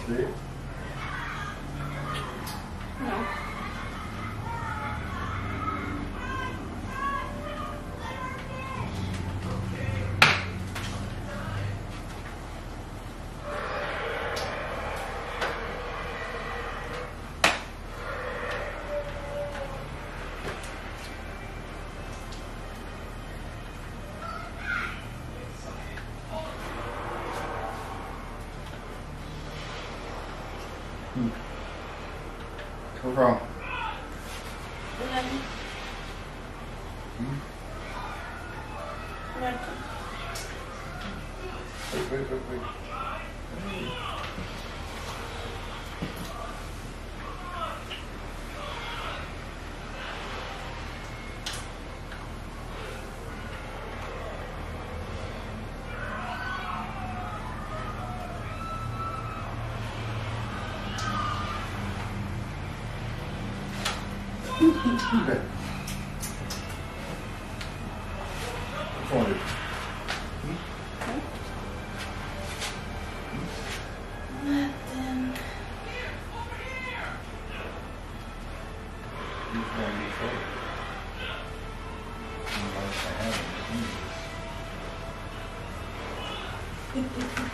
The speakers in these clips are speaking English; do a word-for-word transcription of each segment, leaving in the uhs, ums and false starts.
See? No. Hmm. What's wrong? Nothing. Hmm? Nothing. Wait, wait, wait, wait. Okay. What's wrong with you? Nothing. You can't be afraid. You know what's happening.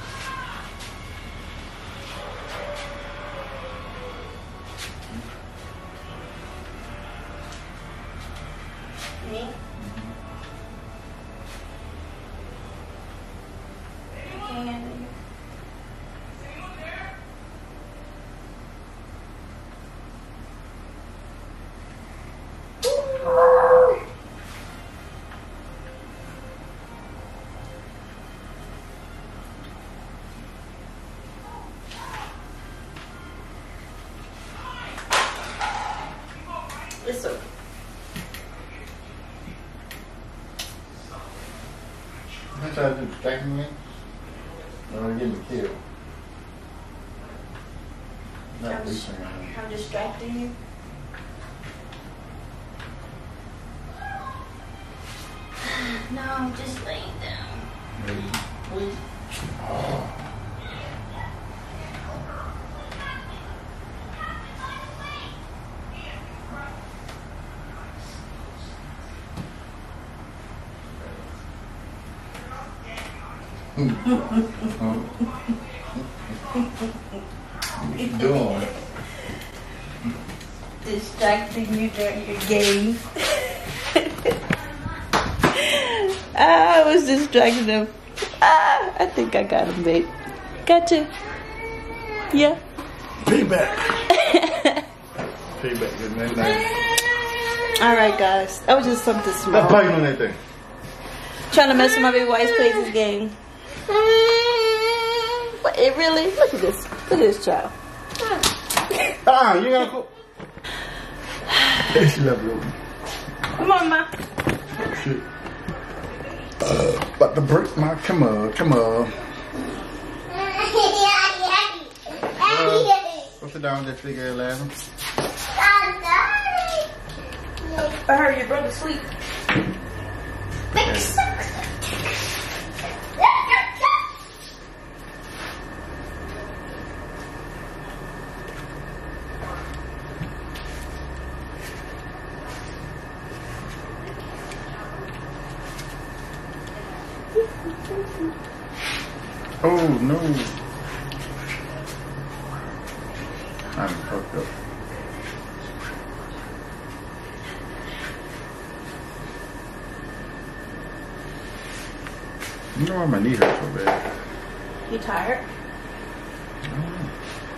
Me? And it's okay. You trying to distract me? Or get me killed? Not I'm, leasing. I'm distracting you. No, I'm just laying down. Maybe. Please. Oh. What you doing? Distracting you during your game. I was distracting him. Ah, I think I got him, babe. Gotcha. Yeah. Payback. Payback. Good night, night. All right, guys. That was just something small. Stop biting on that thing. Trying to mess with my baby while he plays his game. But it really, look at this. Look at this child. Ah, you gotta go. She love you. Come on, ma. Shit. Uh, about to break my, come on, come on. Uh, go sit down with that figure laughing. I heard your brother sleep. Oh no. I'm fucked up. You know why my knee hurts so bad? You tired? Oh.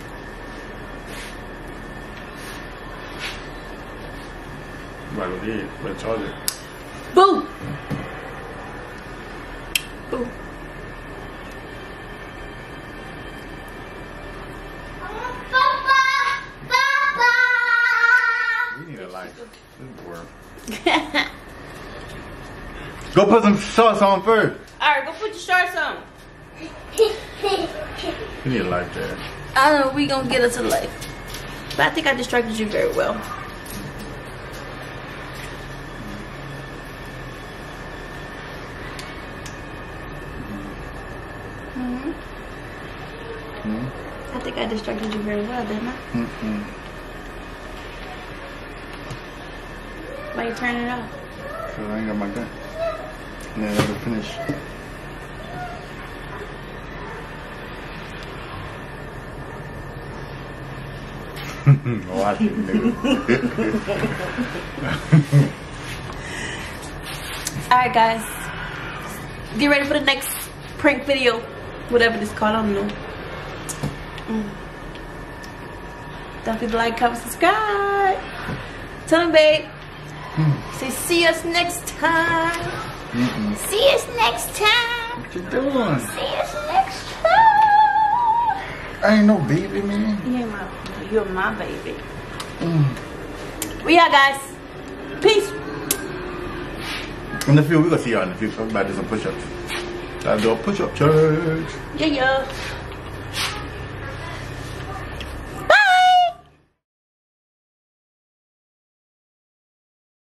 Right, we did. Let's charge it. Boo! Boo. We need a light. This work. Go put some sauce on first. Alright, go put your shorts on. We need a light there. I don't know, we gonna get us a life. But I think I distracted you very well. Mm-hmm. Hmm? I think I distracted you very well, didn't I? Mm-mm. Why you turning it off? Cause I ain't got my gun. And then I never finish. Watch it, nigga. Alright, guys. Get ready for the next prank video. Whatever this called, I don't know. Mm. Don't forget to like, comment, subscribe. Tell them, babe. Mm. Say, see us next time. Mm-mm. See us next time. What you doing? See us next time. I ain't no baby, man. You ain't my, you're my baby. Mm. We out, guys. Peace. In the field, we're gonna see y'all in the field. Everybody do some push-ups. Gotta do a push-up church. Yeah, yeah.